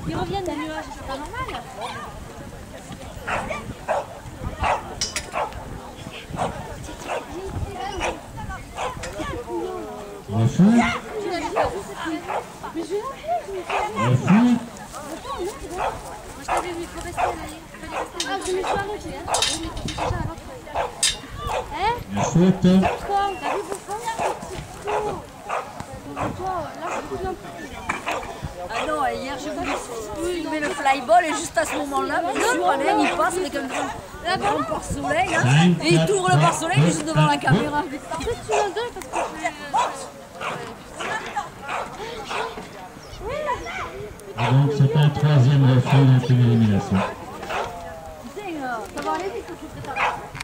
Ils reviennent des nuages, c'est pas normal. Le fou. Mais je vais l'appeler, Le fou. moi je t'avais vu, il faut rester là. Ah, je me suis arrêtée, hein. Oui, mais tu sais déjà avant. Hein? La faute. Quoi? T'as vu Bouffon? Toi, là, c'est plus un peu. Ah non, hier j'ai voulu filmer le flyball et juste à ce moment-là, bien sûr, Alain il passe avec un grand pare-soleil hein, et il tourne le pare-soleil juste devant la caméra. En fait, tu m'engueules parce que Et donc c'est un troisième refus, donc une élimination.